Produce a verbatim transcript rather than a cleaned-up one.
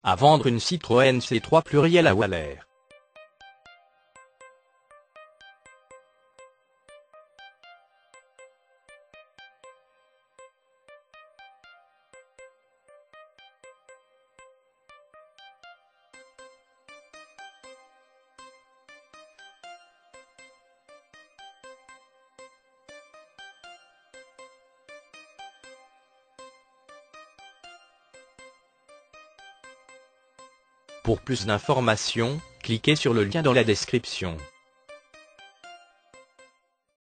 À vendre une Citroën C trois pluriel à Waller. Pour plus d'informations, cliquez sur le lien dans la description.